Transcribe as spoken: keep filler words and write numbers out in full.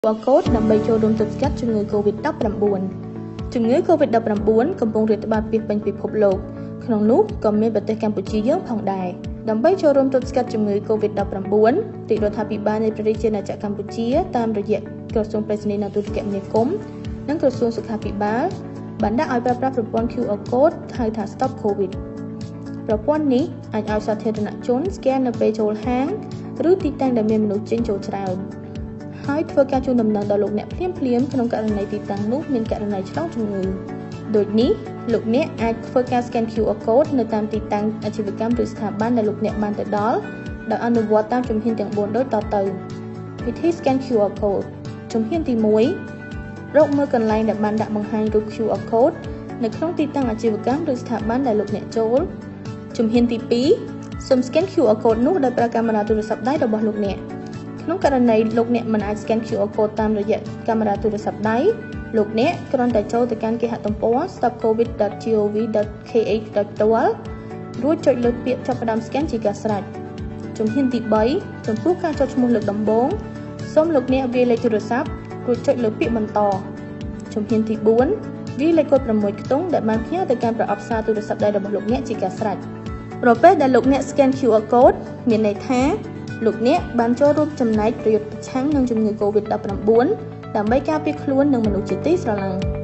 QR code ដើម្បីចូលរួមទប់ស្កាត់ជំងឺ COVID ដប់ប្រាំបួន ជំងឺ COVID ដប់ប្រាំបួន កំពុងរាតត្បាតពាសពេញពិភពលោកក្នុងនោះក៏មានប្រទេសកម្ពុជាយើងផងដែរដើម្បីចូលរួមទប់ស្កាត់ជំងឺ COVID ដប់ប្រាំបួន រាជរដ្ឋាភិបាលនៃព្រះរាជាណាចក្រកម្ពុជាតាមរយៈក្រសួងប្រៃសណីនិងទូរគមនាគមន៍និងក្រសួងសុខាភិបាលបានដាក់ឲ្យប្រើប្រាស់ប្រព័ន្ធ Q R code ហៅថា Stop COVID ប្រព័ន្ធនេះអាចឲ្យសាធារណជន scan នៅពេលចូលហាងឬទីតាំងដែលមានមនុស្សចេញចូលច្រើនហើយធ្វើការជូនដំណឹងដល់លោកអ្នកភ្លាមៗក្នុងករណីទីតាំងនោះមានករណីឆ្លងជំងឺដូចនេះលោកអ្នកអាចធ្វើការ scan Q R code នៅតាមទីតាំងអាជីវកម្មឬស្ថាប័នដែលលោកអ្នកបានទៅដល់ដោយអនុវត្តតាមជំហានទាំងបួនដូចតទៅវិធី scan Q R code ជំហានទីមួយរកមើលកន្លែងដែលបានដាក់បង្ហាញរូប Q R code នៅក្នុងទីតាំងអាជីវកម្មឬស្ថាប័នដែលលោកអ្នកចូលជំហានទីពីរសូម scan Q R code នោះដោយប្រើកាមេរ៉ាទូរស័ព្ទដៃរបស់លោកអ្នកក្នុងករណីលោកអ្នកមិនអាច scan Q R code តាមរយៈកាមេរ៉ាទូរស័ព្ទដៃលោកអ្នកគ្រាន់តែចូលទៅកាន់គេហទំព័រ stop covid dot gov dot k h ដោយផ្ទាល់រួចចុចលើពាក្យចាប់ផ្ដើម scan ជាការស្រេចជំហានទីបីចំពោះការចុចឈ្មោះលើកដំបូងសូមលោកអ្នកវាយលេខទូរស័ព្ទរួចចុចលើពាក្យបន្តជំហានទីបួនវាយលេខកូដប្រាំមួយខ្ទង់ដែលបានផ្ញើទៅកាន់ប្រអប់សារទូរស័ព្ទដៃរបស់លោកអ្នកជាការស្រេចប្រពេលដែលលោកអ្នក scan Q R code មានន័យថាលោកអ្នកបានចូលរួមចំណែកប្រយុទ្ធប្រឆាំងនឹងជំងឺ COVID ដប់ប្រាំបួន ដើម្បីការពារខ្លួននិងមនុស្សជាទីស្រឡាញ់